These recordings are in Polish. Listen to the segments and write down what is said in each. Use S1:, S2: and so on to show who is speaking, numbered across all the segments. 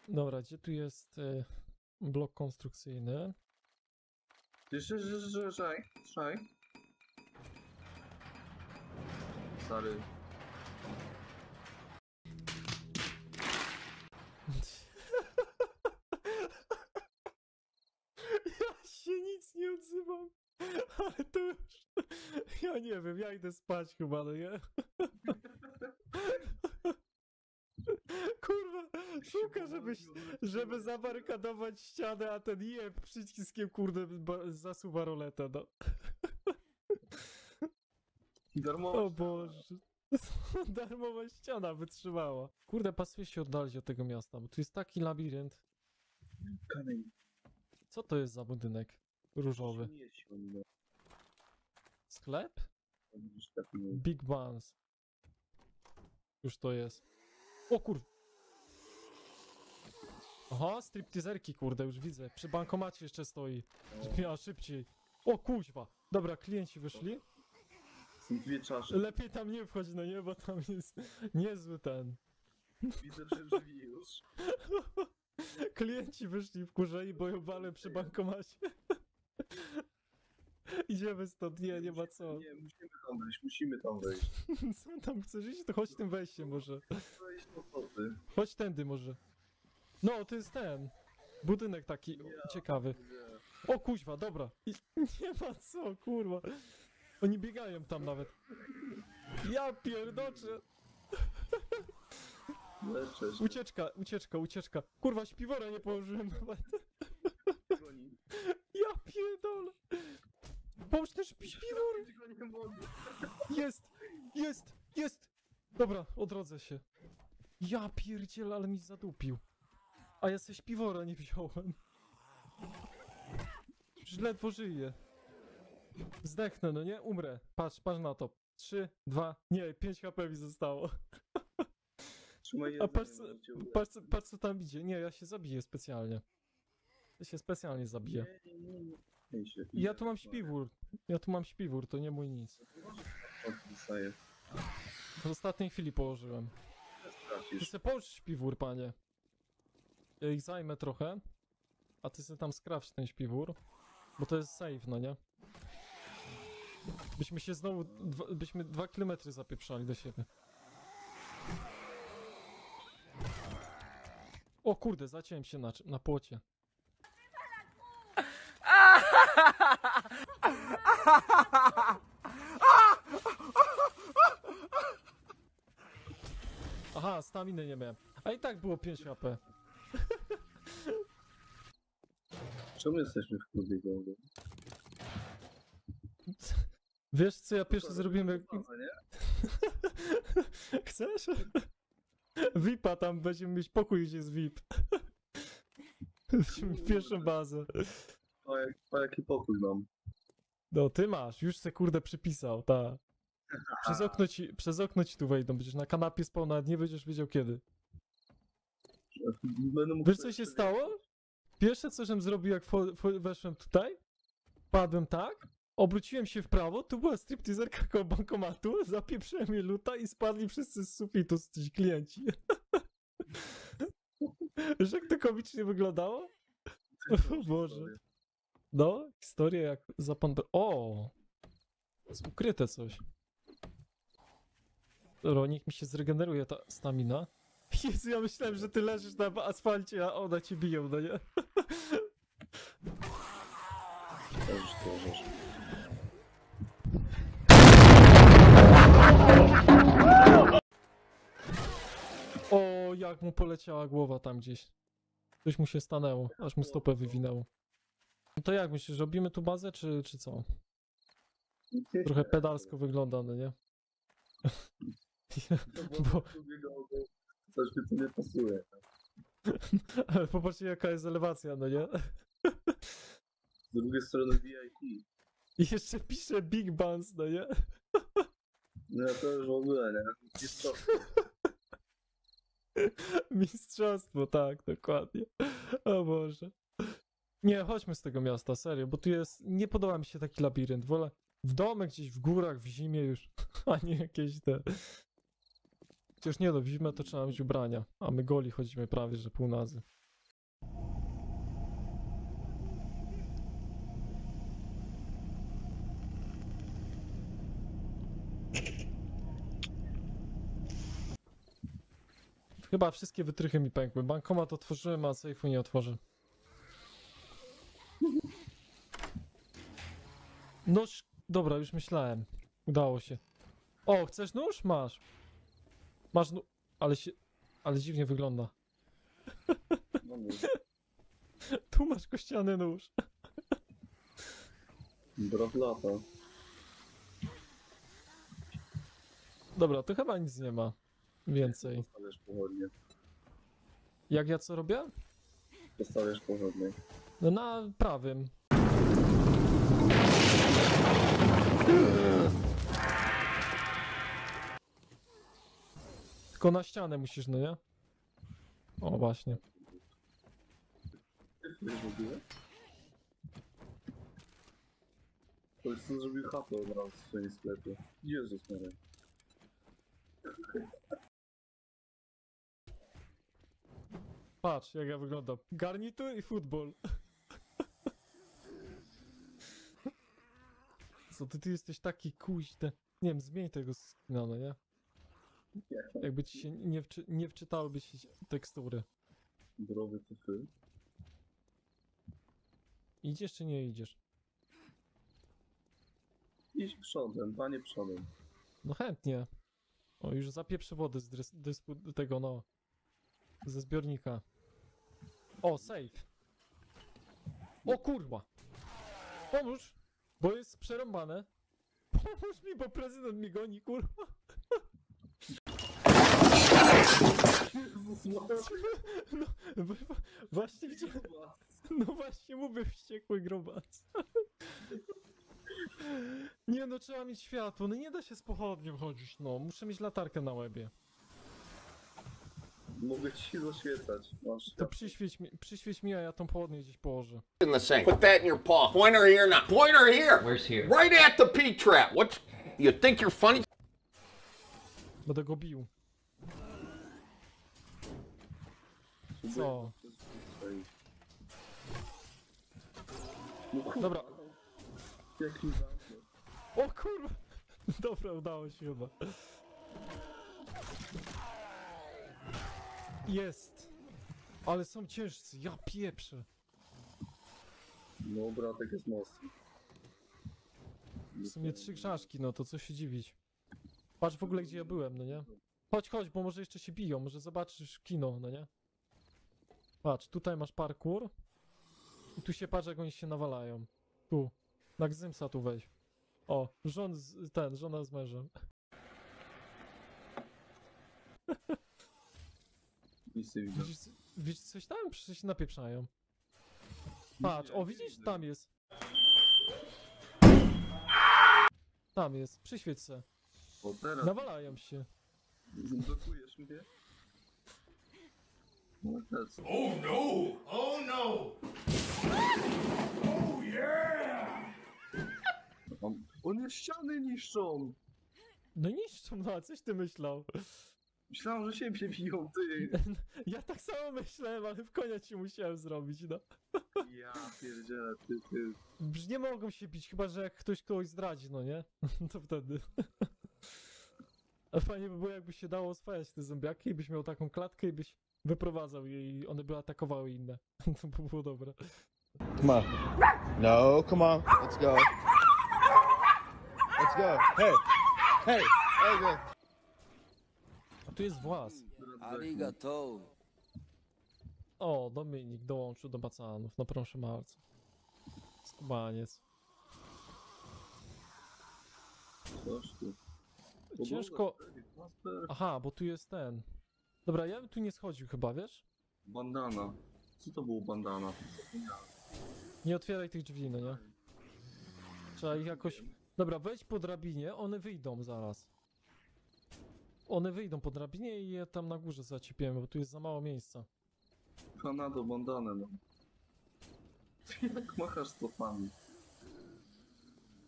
S1: Dobra, gdzie tu jest blok konstrukcyjny?
S2: Trzaj. Stary.
S1: Ja się nic nie odzywam, ale to już... Ja nie wiem, ja idę spać chyba, no nie? Kurwa, szuka, żeby zabarykadować ścianę, a ten jeb przyciskiem, kurde, zasuwa roletę, no.
S2: Darmowa.
S1: O Boże. Darmowa ściana wytrzymała. Kurde, pasuje się oddalić od tego miasta, bo tu jest taki labirynt.
S2: Kamień.
S1: Co to jest za budynek różowy? Sklep? Big Buns. Już to jest. O kur... Aha, stripteaserki, kurde, już widzę. Przy bankomacie jeszcze stoi. Żeby miała szybciej. O kuźwa. Dobra, klienci wyszli.
S2: Są dwie czaszki.
S1: Lepiej tam nie wchodź, no nie, bo tam jest niezły ten.
S2: Widzę, że drzwi już.
S1: Klienci wyszli wkurzeni, bo ją walę przy bankomacie. Idziemy stąd, nie ma co.
S2: Nie, musimy tam wejść.
S1: Co tam chcesz iść? To chodź tym wejściem może.
S2: Wejść do wody.
S1: Chodź tędy może. No, to jest ten. Budynek taki ciekawy. O kuźwa, dobra. Nie ma co, kurwa. Oni biegają tam nawet. Ja pierdoczę.
S2: Leczesz.
S1: Ucieczka. Kurwa, śpiwora nie położyłem nawet.
S2: Goni.
S1: Ja pierdolę. Połóż też śpiwór. Jest. Dobra, odrodzę się. Ja pierdzielę, ale mi zadupił. A ja sobie śpiwora nie wziąłem. Już ledwo żyję. Zdechnę, no nie? Umrę. Patrz na to. 3, 2, nie, 5 HP mi zostało.
S2: Trzymaj
S1: A
S2: jedzenie,
S1: patrz co tam idzie. Nie, ja się zabiję specjalnie. Ja się specjalnie zabiję. Ja tu mam śpiwór, to nie mój nic. W ostatniej chwili położyłem. Ty se połóż śpiwór, panie. Ja ich zajmę trochę. A ty sobie tam skrawdź ten śpiwór. Bo to jest save, no nie? Byśmy się znowu... byśmy 2 km zapieprzali do siebie. O kurde, zaciąłem się na płocie. Aha, staminy nie miałem. A i tak było 5 HP.
S2: Czemu jesteśmy w klubie Golden?
S1: Wiesz co ja pierwszy zrobiłem jak...
S2: Nie?
S1: Chcesz? VIP-a tam będziemy mieć pokój, gdzie jest VIP. Będziemy mieć pierwszą bazę.
S2: A jaki pokój mam?
S1: No ty masz, już se kurde przypisał, ta. Przez okno ci tu wejdą, będziesz na kanapie spał, nawet nie będziesz wiedział kiedy. Wiesz co się stało? Pierwsze co żem zrobił jak weszłem tutaj, padłem tak, obróciłem się w prawo, tu była stripteaserka koło bankomatu, zapieprzyłem jej luta i spadli wszyscy z sufitu, ci klienci. Wiesz jak to komicznie wyglądało? O Boże. No, historia jak za pan... O! Jest ukryte coś. Dobra, niech mi się zregeneruje ta stamina. Jezu, ja myślałem, że ty leżysz na asfalcie, a one cię biją, no nie? O, jak mu poleciała głowa tam gdzieś. Coś mu się stanęło, aż mu stopę wywinęło. No to jak myślisz, robimy tu bazę, czy co? Trochę pedalsko wygląda, no nie? Bo...
S2: Coś mi tu nie pasuje.
S1: Ale popatrzcie jaka jest elewacja, no nie?
S2: Z drugiej strony VIP.
S1: I jeszcze pisze Big Buns, no nie?
S2: No to już w ogóle, nie? Mistrzostwo.
S1: Mistrzostwo, tak, dokładnie. O Boże. Nie, chodźmy z tego miasta, serio, bo tu jest... Nie podoba mi się taki labirynt, wolę w domek gdzieś w górach, w zimie już, a nie jakieś te... Chociaż nie no, w zimę to trzeba mieć ubrania, a my goli chodzimy prawie, że pół nazy. Chyba wszystkie wytrychy mi pękły. Bankomat otworzyłem, a sejfu nie otworzę. Nóż... Dobra, już myślałem. Udało się. O, chcesz nóż? Masz. Masz nóż. Ale się... Ale dziwnie wygląda.
S2: No nie.
S1: Tu masz kościany nóż.
S2: Drop lata.
S1: Dobra, to chyba nic nie ma. Więcej.
S2: Postawiasz pochodnie.
S1: Jak ja co robię?
S2: Postawiasz pochodnie.
S1: No na prawym. Tylko na ścianę musisz, no nie? O, właśnie.
S2: Ty w ogóle? To jest co zrobił chatę od razu w swoim sklepie. Jezus Maria.
S1: Patrz, jak ja wyglądam. Garnitur i futbol. Co ty jesteś taki kuźny. Nie wiem, zmień tego skina, no nie? Jakby ci się nie wczytałyby się tekstury.
S2: Zdrowy tyfy.
S1: Idziesz czy nie idziesz?
S2: Idź przodem, panie przodem.
S1: No chętnie. O, już zapieprzę wody z tego, no. Ze zbiornika. O, save. O kurwa. Pomóż, bo jest przerąbane. Pomóż mi, bo prezydent mi goni, kurwa. No, właśnie widziałem. No właśnie mówię, wściekły grobas. Nie no, trzeba mieć światło, no nie da się z pochodnią chodzić, no. Muszę mieć latarkę na łebie.
S2: Mogę ci zaświecać. Masz
S1: To przyświeć mi, a ja tą pochodnię gdzieś położę.
S3: In the sink. Put that in your paw. Point her here now. Point her here.
S4: Where's here?
S3: Right at the P-trap. What? You think you're funny?
S1: Będę go bił. Co?
S2: No kurwa.
S1: Dobra.
S2: Jak mi zamknął.
S1: O kurwa! Dobra, udało się chyba. Jest! Ale są ciężcy, ja pieprzę.
S2: No bratek jest mocny.
S1: W sumie 3 grzaszki, no to co się dziwić. Patrz w ogóle gdzie ja byłem, no nie? Chodź, chodź, bo może jeszcze się biją, może zobaczysz kino, no nie? Patrz, tutaj masz parkour. I tu się patrz jak oni się nawalają. Tu. Na Gzymsa tu weź. O, żona z mężem.
S2: Nic nie widzę.
S1: Widzisz coś tam? Przecież się napieprzają. Patrz, o widzisz? Tam jest. Tam jest, przyświeć se.
S2: O teraz
S1: Nawalają się.
S2: blokujesz mnie? No teraz.
S3: Oh no! Oh no! Oh yeah!
S2: One ściany niszczą!
S1: No niszczą, no a coś ty myślał?
S2: Myślałem, że siebie biją, ty!
S1: Ja tak samo myślałem, ale w konia ci musiałem zrobić, no.
S2: Ja pierdzielę, ty.
S1: Już nie mogą się bić, chyba że jak ktoś kogoś zdradzi, no nie? To wtedy. A fajnie by było jakby się dało oswajać te zombiaki i byś miał taką klatkę i byś wyprowadzał je i one by atakowały inne. To by było dobre.
S5: Come on. No, come on. Let's go. Let's go. Hey. Hey. Hey, go.
S1: A tu jest włas.
S6: Arigato.
S1: O, Dominik dołączył do bacanów. No proszę bardzo. Skubaniec.
S2: Coś tu.
S1: Ciężko... Aha, bo tu jest ten. Dobra, ja bym tu nie schodził chyba, wiesz?
S2: Bandana. Co to było bandana?
S1: Nie otwieraj tych drzwi, no nie? Trzeba ich jakoś... Dobra, wejdź po drabinie, one wyjdą zaraz. One wyjdą po drabinie i je tam na górze zaciepiemy, bo tu jest za mało miejsca.
S2: Kanado, bandanę, no. Jak machasz stopami?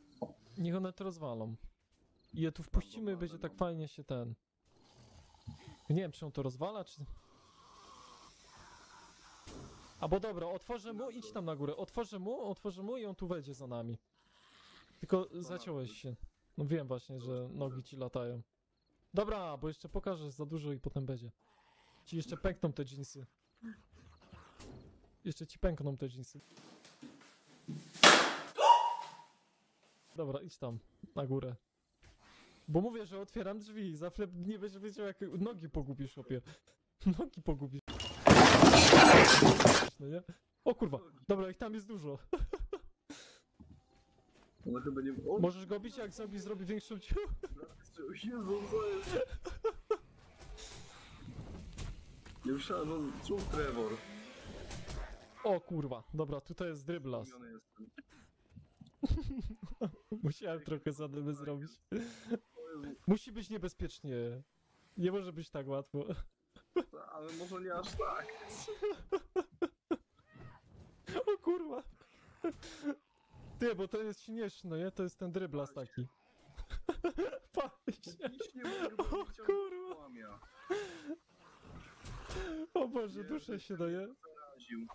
S1: Niech one to rozwalą. I je tu wpuścimy i będzie tak fajnie się ten... Nie wiem, czy on to rozwala, czy... Albo dobra, otworzę mu, idź tam na górę. Otworzę mu i on tu wejdzie za nami. Tylko zaciąłeś się. No wiem właśnie, że nogi ci latają. Dobra, bo jeszcze pokażę za dużo i potem będzie. Ci jeszcze pękną te dżinsy. Jeszcze ci pękną te dżinsy. Dobra, idź tam, na górę. Bo mówię, że otwieram drzwi, za chwilę nie będziesz wiedział, jak nogi pogubisz, opie. Nogi pogubisz. No nie? O kurwa, dobra, ich tam jest dużo.
S2: Ona chyba nie... O,
S1: Możesz go bić, jak zrobi większą ciu.
S2: Jezu, co jest? Nie myślałem, no czemu Trevor?
S1: O kurwa, dobra, tutaj jest dryblas.
S2: Zmieniony jestem.
S1: Musiałem trochę zadymy zrobić.
S2: O Jezu,
S1: Musi być niebezpiecznie. Nie może być tak łatwo.
S2: ale może nie aż tak.
S1: O kurwa. Ty, bo to jest śmieszne, nie? To jest ten dryblas taki. Patrz się.
S2: Nic nie mogę
S1: O
S2: robić,
S1: kurwa.
S2: łamia.
S1: O Boże, duszę się daje.
S2: Zaraził.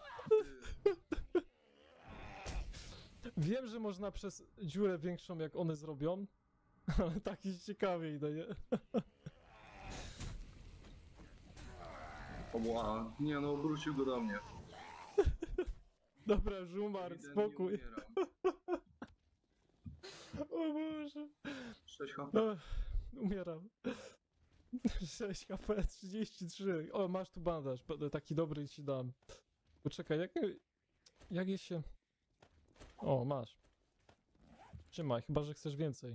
S1: Wiem, że można przez dziurę większą, jak one zrobią. Ale tak jest ciekawiej, no nie?
S2: Ła, nie no, obrócił go do mnie.
S1: Dobra, już umarł,
S2: Ewidentnie
S1: spokój.
S2: umieram.
S1: O Boże.
S2: 6 HP.
S1: Ech, umieram. 6 HP, 33. O, masz tu bandaż, będę taki dobry i ci dam. Poczekaj, jak je się... O, masz. Trzymaj, chyba że chcesz więcej.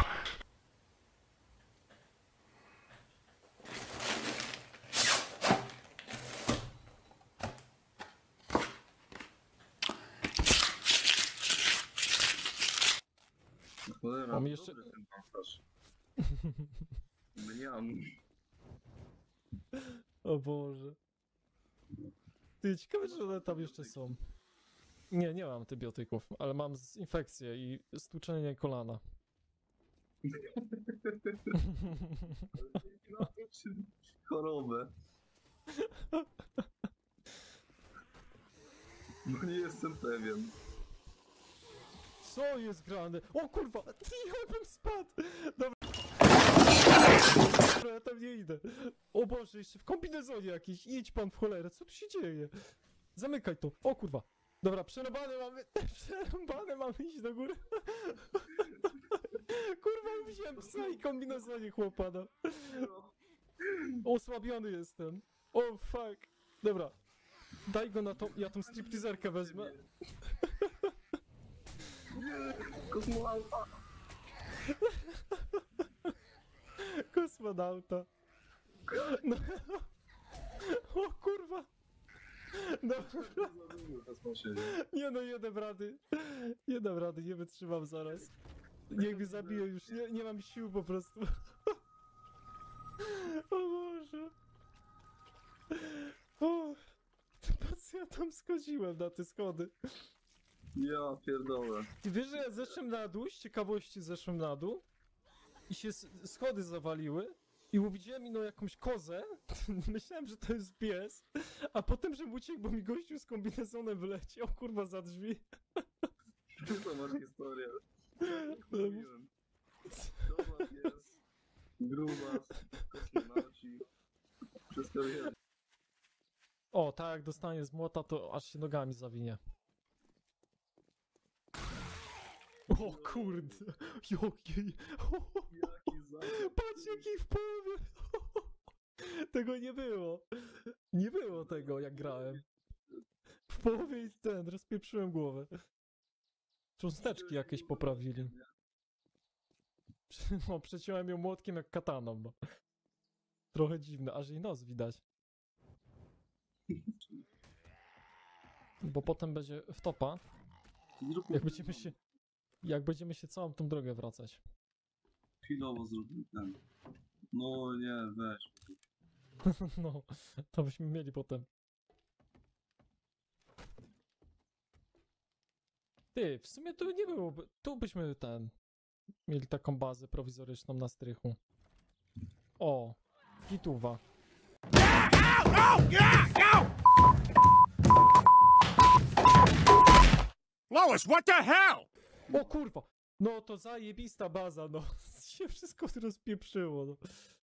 S2: Cholera,
S1: Mam jeszcze-
S2: dobry ten pancerz. Mniam.
S1: O Boże. Ty, ciekawe, czy one tam jeszcze są. Nie mam antybiotyków, ale mam infekcję i stłuczenie kolana.
S2: Chorobę. No nie jestem pewien.
S1: Co jest grane? O kurwa! Ja bym spadł! Dobra, ja tam nie idę. O Boże, jeszcze w kombinezonie jakiś. Idź pan w cholerę, co tu się dzieje? Zamykaj to. O kurwa. Dobra, przerąbane mamy iść do góry. Kurwa, wziąłem psa i kombinezonie chłopana. Osłabiony jestem. O fuck. Dobra. Daj go na tą, ja tą stripteaserkę wezmę.
S2: Kosmonauta.
S1: Kosmonauta. No. O kurwa. Dobra. Nie no, nie dam rady, nie wytrzymam zaraz. Niech mnie zabije już, nie mam sił po prostu. O Boże. O, po co ja tam schodziłem na te schody?
S2: Ja pierdolę.
S1: Ty wiesz, że ja zeszłem na dół, z ciekawości zeszłem na dół i się schody zawaliły i uwidziałem ino jakąś kozę, myślałem, że to jest pies, a potem, że uciekł, bo mi gościu z kombinezonem wyleciał, kurwa, za drzwi.
S2: To masz historię. Mówiłem. Kozak jest. Grubas. Kosmonauci. Wszystko wiem.
S1: O, tak jak dostanie z młota, to aż się nogami zawinie. O kurde, jokiej.
S2: Jaki zabieg.
S1: Patrz jaki w połowie. Tego nie było. Nie było tego, jak grałem. W połowie i rozpieprzyłem głowę. Cząsteczki jakieś poprawili. No, przeciąłem ją młotkiem jak kataną, bo... Trochę dziwne, aż jej nos widać. Bo potem będzie wtopa, jak będziemy się całą tą drogę wracać.
S2: Chwilowo zrobił ten. No nie, weź.
S1: No, to byśmy mieli potem. Ty, w sumie to nie byłoby... Tu byśmy mieli taką bazę prowizoryczną na strychu. O, gituwa.
S4: Lois, what the hell?
S1: O kurwa! No to zajebista baza, no. Się wszystko rozpieprzyło, no.